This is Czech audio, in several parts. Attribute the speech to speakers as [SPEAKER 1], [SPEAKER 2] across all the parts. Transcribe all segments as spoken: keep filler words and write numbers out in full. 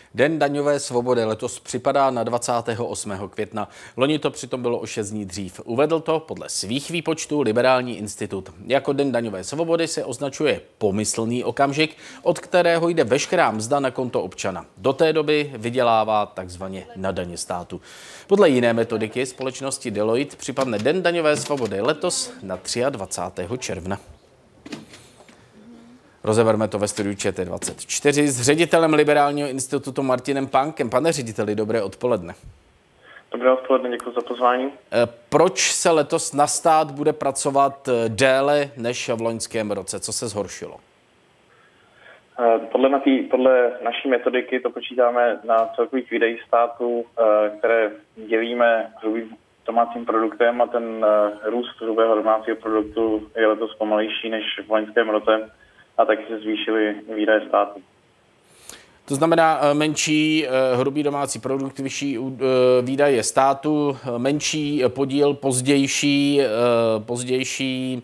[SPEAKER 1] Den daňové svobody letos připadá na dvacátého osmého května. Loni to přitom bylo o šest dní dřív. Uvedl to podle svých výpočtů Liberální institut. Jako Den daňové svobody se označuje pomyslný okamžik, od kterého jde veškerá mzda na konto občana. Do té doby vydělává takzvaně na daně státu. Podle jiné metodiky společnosti Deloitte připadne Den daňové svobody letos na dvacátého třetího června. Rozeberme to ve studiu Č T dvacet čtyři s ředitelem Liberálního institutu Martinem Pánkem. Pane řediteli, dobré odpoledne.
[SPEAKER 2] Dobré odpoledne, děkuji za pozvání.
[SPEAKER 1] Proč se letos na stát bude pracovat déle než v loňském roce? Co se zhoršilo?
[SPEAKER 2] Podle, natý, podle naší metodiky to počítáme na celkových výdajích státu, které dělíme hrubým domácím produktem, a ten růst hrubého domácího produktu je letos pomalejší než v loňském roce. A taky se zvýšily výdaje státu.
[SPEAKER 1] To znamená menší hrubý domácí produkt, vyšší výdaje státu, menší podíl, pozdější, pozdější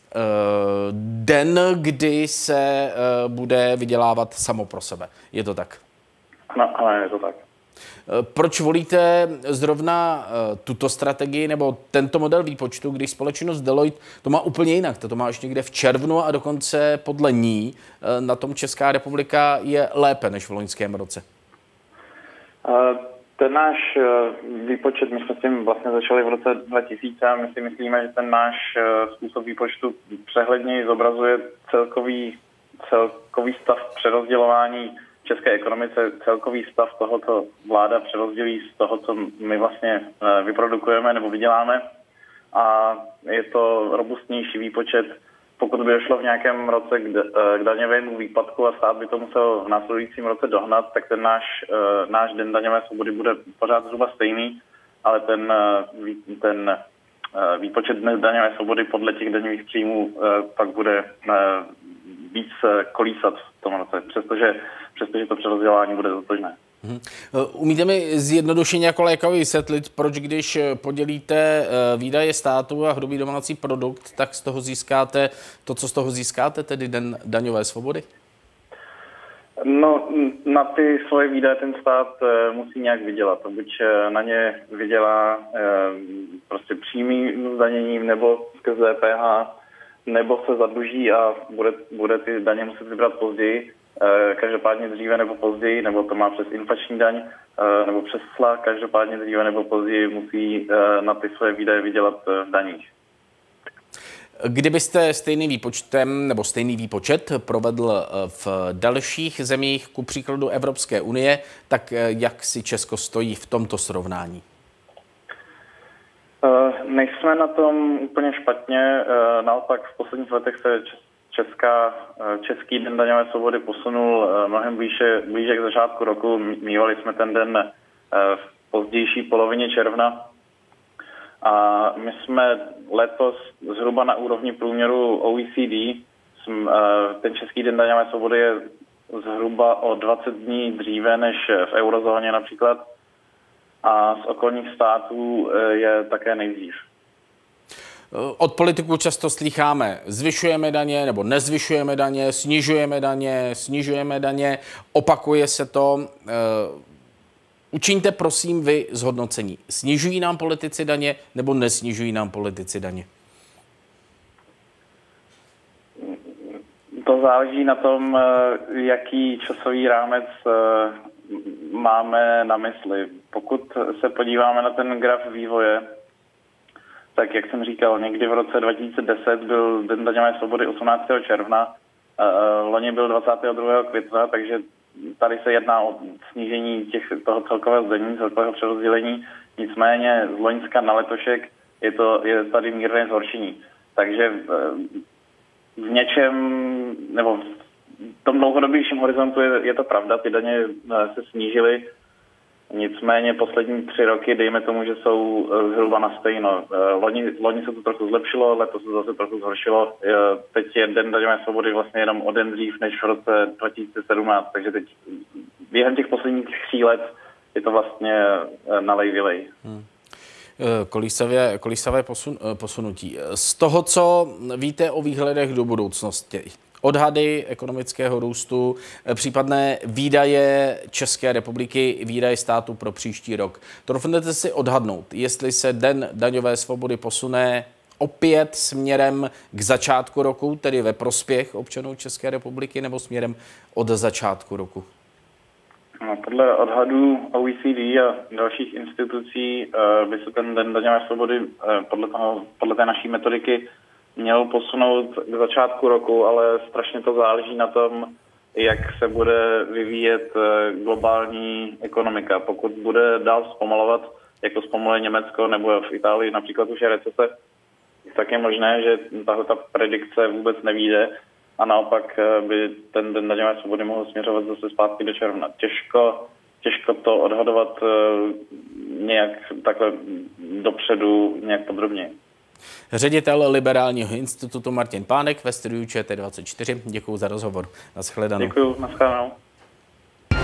[SPEAKER 1] den, kdy se bude vydělávat samo pro sebe. Je to tak?
[SPEAKER 2] Ano, ano, je to tak.
[SPEAKER 1] Proč volíte zrovna tuto strategii nebo tento model výpočtu, když společnost Deloitte to má úplně jinak? To má až někde v červnu a dokonce podle ní na tom Česká republika je lépe než v loňském roce.
[SPEAKER 2] Ten náš výpočet, my jsme s tím vlastně začali v roce dva tisíce a my si myslíme, že ten náš způsob výpočtu přehledněji zobrazuje celkový, celkový stav přerozdělování české ekonomice, celkový stav toho, co vláda přerozdělí z toho, co my vlastně vyprodukujeme nebo vyděláme. A je to robustnější výpočet. Pokud by došlo v nějakém roce k daňovému výpadku a stát by to musel v následujícím roce dohnat, tak ten náš, náš Den daňové svobody bude pořád zhruba stejný, ale ten, ten výpočet Dne daňové svobody podle těch daňových příjmů pak bude víc kolísat v tom roce, přestože, přestože to přerozdělání bude totožné.
[SPEAKER 1] Hmm. Umíte mi zjednodušeně jako lékaři vysvětlit, proč když podělíte výdaje státu a hrubý domácí produkt, tak z toho získáte to, co z toho získáte, tedy Den daňové svobody?
[SPEAKER 2] No, na ty svoje výdaje ten stát musí nějak vydělat. Buď na ně vydělá prostě přímým zdaněním nebo skrz D P H, nebo se zadluží a bude, bude ty daně muset vybrat později, každopádně dříve nebo později, nebo to má přes inflační daň, nebo přes cla, každopádně dříve nebo později musí na ty své výdaje vydělat v daních.
[SPEAKER 1] Kdybyste stejný výpočtem nebo stejný výpočet provedl v dalších zemích, ku příkladu Evropské unie, tak jak si Česko stojí v tomto srovnání?
[SPEAKER 2] Nejsme na tom úplně špatně, naopak v posledních letech se Česká, Český Den daňové svobody posunul mnohem blíže, blíže k začátku roku. Mívali jsme ten den v pozdější polovině června a my jsme letos zhruba na úrovni průměru O E C D. Ten Český Den daňové svobody je zhruba o dvacet dní dříve než v eurozóně například. A z okolních států je také nejdřív.
[SPEAKER 1] Od politiků často slýcháme, zvyšujeme daně nebo nezvyšujeme daně, snižujeme daně, snižujeme daně, opakuje se to. Učiňte prosím vy zhodnocení. Snižují nám politici daně nebo nesnižují nám politici daně?
[SPEAKER 2] To záleží na tom, jaký časový rámec máme na mysli. Pokud se podíváme na ten graf vývoje, tak jak jsem říkal, někdy v roce dva tisíce deset byl Den daňové svobody osmnáctého června, loni byl dvacátého druhého května, takže tady se jedná o snížení těch, toho celkového zdanění, celkového přerozdělení. Nicméně z loňska na letošek je, to, je tady mírné zhoršení. Takže v něčem, nebo v tom dlouhodobějším horizontu je, je to pravda, ty daně se snížily. Nicméně poslední tři roky, dejme tomu, že jsou zhruba na stejno. Loni, loni se to trochu zlepšilo, letos se zase trochu zhoršilo. Teď je Den daňové svobody vlastně jenom o den dřív než v roce dva tisíce sedmnáct, takže teď během těch posledních tří let je to vlastně nalej vylej. Hmm.
[SPEAKER 1] Kolísavé, kolísavé posun, posunutí. Z toho, co víte o výhledech do budoucnosti, odhady ekonomického růstu, případné výdaje České republiky, výdaje státu pro příští rok. Troufnete si odhadnout, jestli se Den daňové svobody posune opět směrem k začátku roku, tedy ve prospěch občanů České republiky, nebo směrem od začátku roku?
[SPEAKER 2] No, podle odhadů O E C D a dalších institucí by se ten Den daňové svobody podle, toho, podle té naší metodiky měl posunout k začátku roku, ale strašně to záleží na tom, jak se bude vyvíjet globální ekonomika. Pokud bude dál zpomalovat, jako zpomaluje Německo nebo v Itálii například už je recese, tak je možné, že tahle ta predikce vůbec nevyjde a naopak by ten Den daňové svobody mohl směřovat zase zpátky do června. Těžko, těžko to odhadovat nějak takhle dopředu, nějak podrobněji.
[SPEAKER 1] Ředitel Liberálního institutu Martin Pánek ve studiu Č T dvacet čtyři. Děkuji za rozhovor. Nashledanou.
[SPEAKER 2] Děkuji, nashledanou.